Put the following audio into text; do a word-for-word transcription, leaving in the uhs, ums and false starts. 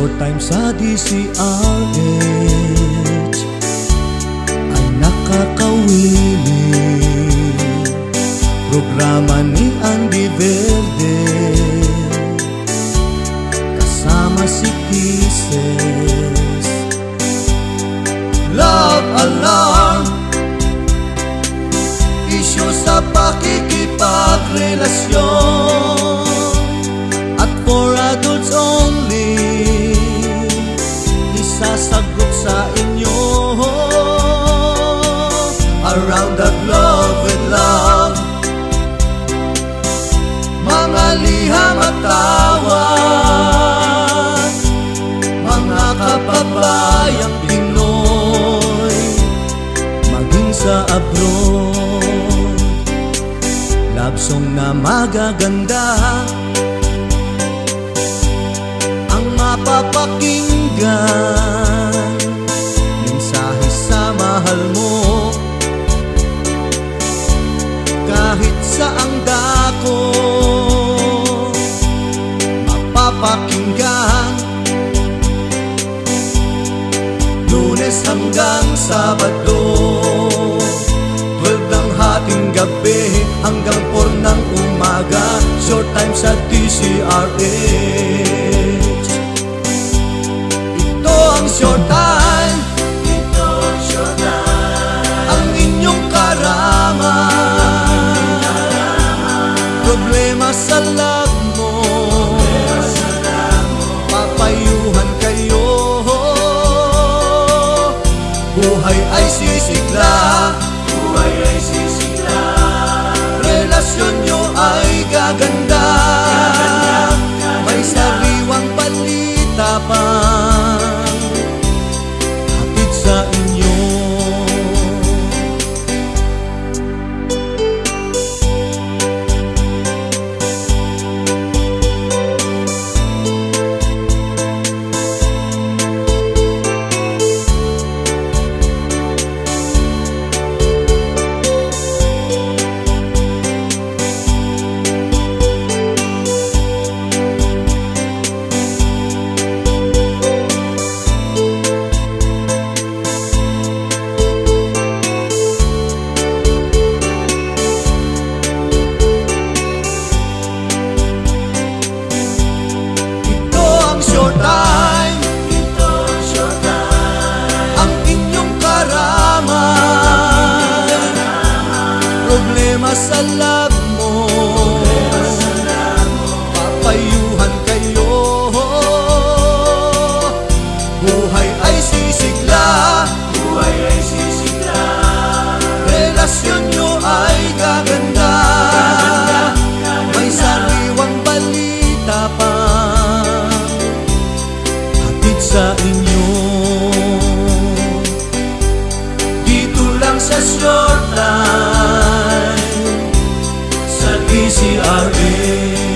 short time sa D C R H ay nakakawiling. Programa ni Andy Verde kasama si Kisses. Love alarm, isyu sa pakikipagrelasyon at for adults only, isasagot sa inyo. Around the globe with love, mga liham at tawad, mga kababayang Pinoy, maging sa abroad. Love song na magaganda ang mapapakinggan, mensahe sa mahal mo kahit saang dako mapapakinggan. Lunes hanggang Sabado, twelve ng hating gabi hanggang four ng umaga, short time sa D C R H. Ito ang short time, ito ang short time, ang inyong karaman. Problema sa love mo, papayuhan kayo. Buhay ay sisigla, buhay ay sisigla, relasyon nyo ay gaganda, may sariwang balita pang hatid sa inyo. Problema sa love mo, papayuhan kayo. Buhay ay sisigla, buhay ay sisigla, relasyon nyo ay gaganda, may sariwang balita pang hatid sa inyo. Dito lang sa short time D C R H.